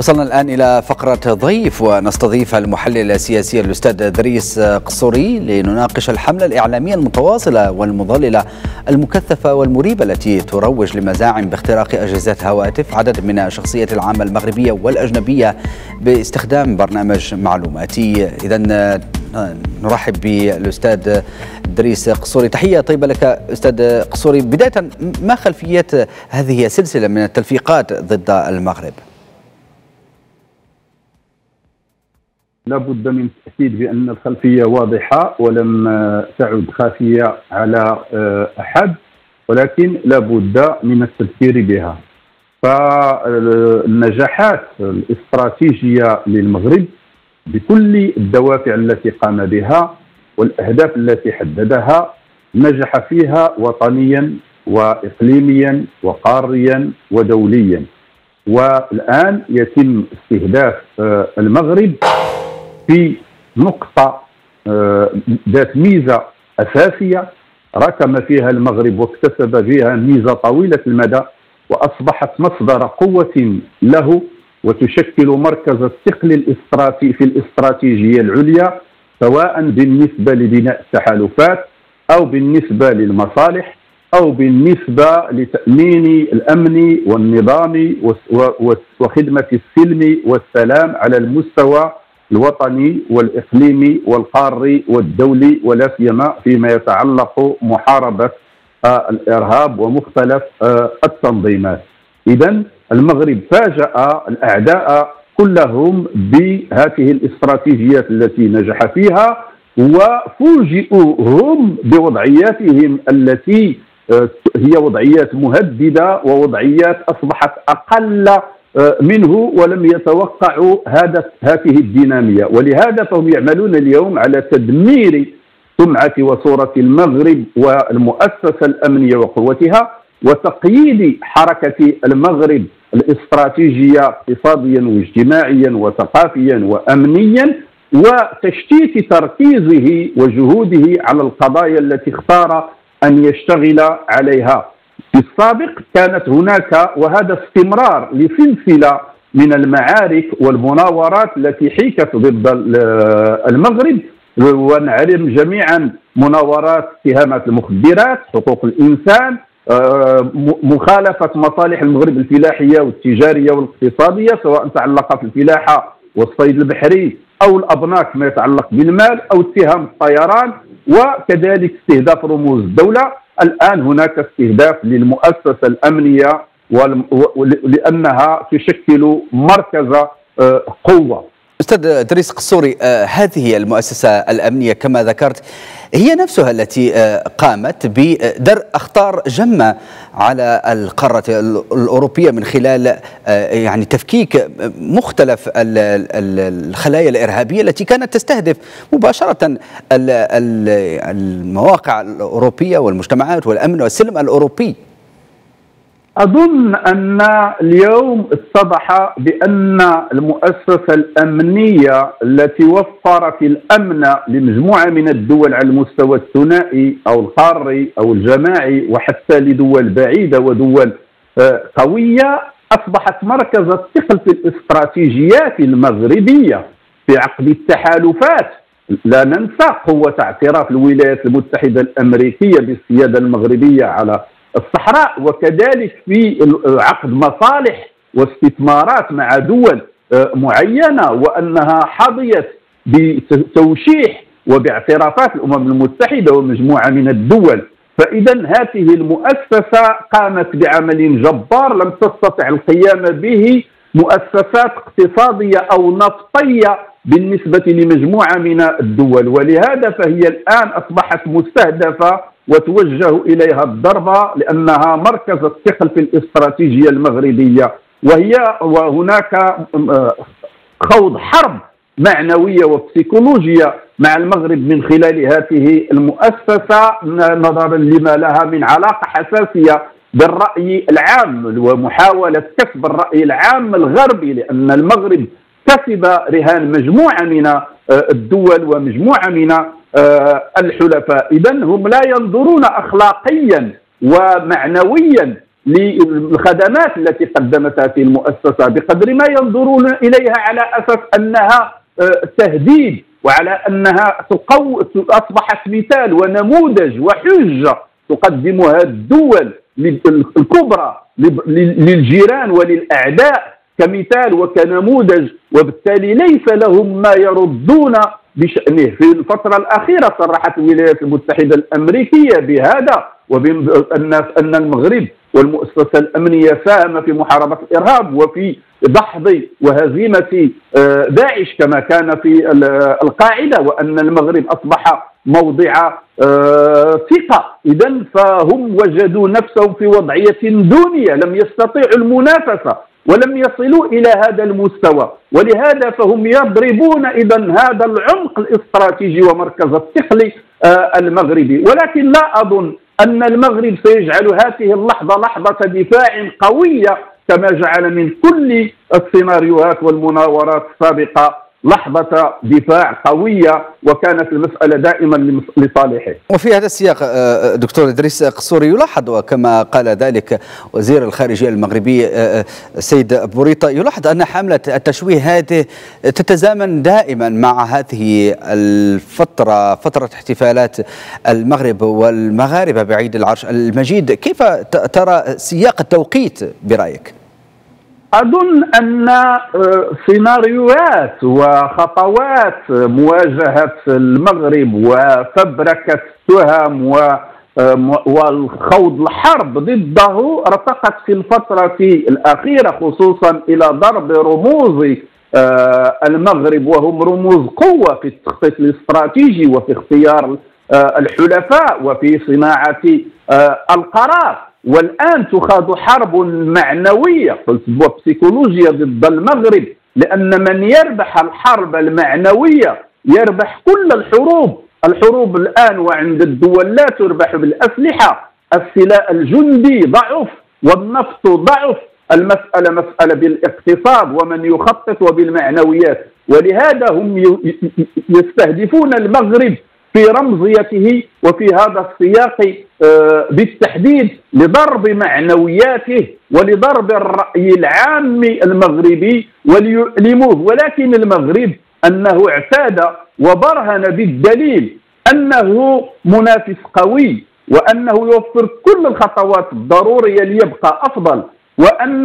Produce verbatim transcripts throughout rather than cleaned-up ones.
وصلنا الآن إلى فقرة ضيف ونستضيف المحلل السياسي الأستاذ دريس قصوري لنناقش الحملة الإعلامية المتواصلة والمضللة المكثفة والمريبة التي تروج لمزاعم باختراق أجهزة هواتف عدد من الشخصيات العامة المغربية والأجنبية باستخدام برنامج معلوماتي. إذن نرحب بالأستاذ دريس قصوري. تحية طيبة لك أستاذ قصوري. بداية، ما خلفية هذه السلسلة من التلفيقات ضد المغرب؟ لا بد من التأكيد بأن الخلفية واضحة ولم تعد خافية على أحد، ولكن لا بد من التذكير بها. فالنجاحات الاستراتيجية للمغرب بكل الدوافع التي قام بها والأهداف التي حددها نجح فيها وطنيا وإقليميا وقاريا ودوليا. والآن يتم استهداف المغرب في نقطة ذات ميزة أساسية ركم فيها المغرب واكتسب فيها ميزة طويلة المدى، وأصبحت مصدر قوة له وتشكل مركز الثقل الاستراتيجي في الاستراتيجية العليا، سواء بالنسبة لبناء التحالفات أو بالنسبة للمصالح أو بالنسبة لتأمين الأمن والنظام وخدمة السلم والسلام على المستوى الوطني والإقليمي والقاري والدولي، ولا سيما فيما يتعلق محاربة الإرهاب ومختلف التنظيمات. إذن المغرب فاجأ الأعداء كلهم بهذه الاستراتيجيات التي نجح فيها، وفوجئوا هم بوضعياتهم التي هي وضعيات مهددة ووضعيات أصبحت أقل منه، ولم يتوقعوا هذا هذه الدينامية. ولهذا فهم يعملون اليوم على تدمير سمعة وصورة المغرب والمؤسسة الأمنية وقوتها، وتقييد حركة المغرب الاستراتيجية اقتصاديا واجتماعيا وثقافيا وأمنيا، وتشتيت تركيزه وجهوده على القضايا التي اختار أن يشتغل عليها. في السابق كانت هناك، وهذا استمرار لسلسلة من المعارك والمناورات التي حيكت ضد المغرب، ونعلم جميعا مناورات اتهامات المخدرات، حقوق الإنسان، مخالفة مصالح المغرب الفلاحية والتجارية والاقتصادية، سواء تعلق في الفلاحة والصيد البحري أو الأبناك ما يتعلق بالمال أو اتهام الطيران، وكذلك استهداف رموز الدولة. الآن هناك استهداف للمؤسسة الأمنية لأنها تشكل مركز قوة. أستاذ دريس قصوري، هذه المؤسسة الأمنية كما ذكرت هي نفسها التي قامت بدرء أخطار جمة على القارة الأوروبية من خلال يعني تفكيك مختلف الخلايا الإرهابية التي كانت تستهدف مباشرة المواقع الأوروبية والمجتمعات والأمن والسلم الأوروبي. أظن أن اليوم اتضح بأن المؤسسة الأمنية التي وفرت الأمن لمجموعة من الدول على المستوى الثنائي أو القاري أو الجماعي وحتى لدول بعيدة ودول قوية، أصبحت مركز الثقل في الاستراتيجيات المغربية في عقد التحالفات. لا ننسى قوة اعتراف الولايات المتحدة الأمريكية بالسيادة المغربية على الصحراء، وكذلك في عقد مصالح واستثمارات مع دول معينة، وأنها حظيت بتوشيح وباعترافات الأمم المتحدة ومجموعة من الدول. فإذا هذه المؤسسة قامت بعمل جبار لم تستطع القيام به مؤسسات اقتصادية أو نفطية بالنسبة لمجموعة من الدول، ولهذا فهي الآن أصبحت مستهدفة وتوجه إليها الضربة لأنها مركز الثقل في الاستراتيجية المغربية. وهي وهناك خوض حرب معنوية وبسيكولوجية مع المغرب من خلال هذه المؤسسة، نظرا لما لها من علاقة حساسية بالرأي العام ومحاولة كسب الرأي العام الغربي، لأن المغرب كسب رهان مجموعة من الدول ومجموعة من الحلفاء. إذن هم لا ينظرون أخلاقيا ومعنويا للخدمات التي قدمتها في المؤسسة، بقدر ما ينظرون إليها على أساس أنها تهديد، وعلى أنها تقو... أصبحت مثال ونموذج وحجة تقدمها الدول الكبرى للجيران وللأعداء كمثال وكنموذج، وبالتالي ليس لهم ما يردون بشأنه. في الفترة الأخيرة صرحت الولايات المتحدة الأمريكية بهذا، وبأن أن المغرب والمؤسسة الأمنية ساهم في محاربة الإرهاب وفي دحض وهزيمة داعش كما كان في القاعدة، وأن المغرب أصبح موضع ثقة. إذن فهم وجدوا نفسهم في وضعية دونية، لم يستطيعوا المنافسة ولم يصلوا إلى هذا المستوى، ولهذا فهم يضربون إذن هذا العمق الاستراتيجي ومركز الثقل المغربي. ولكن لا أظن أن المغرب سيجعل هذه اللحظة لحظة دفاع قوية كما جعل من كل السيناريوهات والمناورات السابقة لحظة دفاع قوية، وكانت المسألة دائما لصالحه. وفي هذا السياق دكتور إدريس قصوري، يلاحظ وكما قال ذلك وزير الخارجية المغربي سيد بوريطة، يلاحظ أن حملة التشويه هذه تتزامن دائما مع هذه الفترة، فترة احتفالات المغرب والمغاربة بعيد العرش المجيد. كيف ترى سياق التوقيت برأيك؟ أظن أن سيناريوهات وخطوات مواجهة المغرب وفبركة التهم والخوض الحرب ضده ارتقت في الفترة الأخيرة، خصوصا إلى ضرب رموز المغرب، وهم رموز قوة في التخطيط الاستراتيجي وفي اختيار الحلفاء وفي صناعة القرار. والآن تخاض حرب معنوية قلت وبسيكولوجيا ضد المغرب، لأن من يربح الحرب المعنوية يربح كل الحروب. الحروب الآن وعند الدول لا تربح بالأسلحة، السلاح الجندي ضعف والنفط ضعف، المسألة مسألة بالاقتصاد ومن يخطط وبالمعنويات. ولهذا هم يستهدفون المغرب في رمزيته وفي هذا السياق بالتحديد لضرب معنوياته ولضرب الرأي العام المغربي وليؤلموه. ولكن المغرب أنه اعتاد وبرهن بالدليل أنه منافس قوي، وأنه يوفر كل الخطوات الضرورية ليبقى أفضل، وأن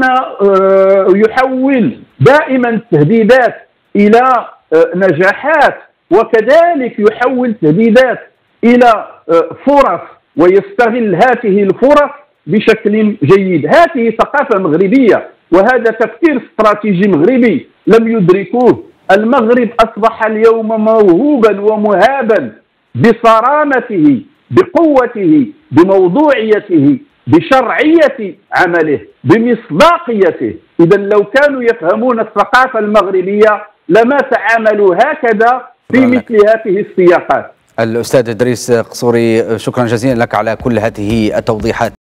يحول دائما التهديدات إلى نجاحات، وكذلك يحول تهديدات إلى فرص ويستغل هذه الفرص بشكل جيد. هذه ثقافة مغربية وهذا تفكير استراتيجي مغربي لم يدركوه. المغرب أصبح اليوم موهوبا ومهابا بصرامته، بقوته، بموضوعيته، بشرعية عمله، بمصداقيته. إذا لو كانوا يفهمون الثقافة المغربية لما تعاملوا هكذا في مثل هذه السياقات. الأستاذ إدريس قصوري، شكرا جزيلا لك على كل هذه التوضيحات.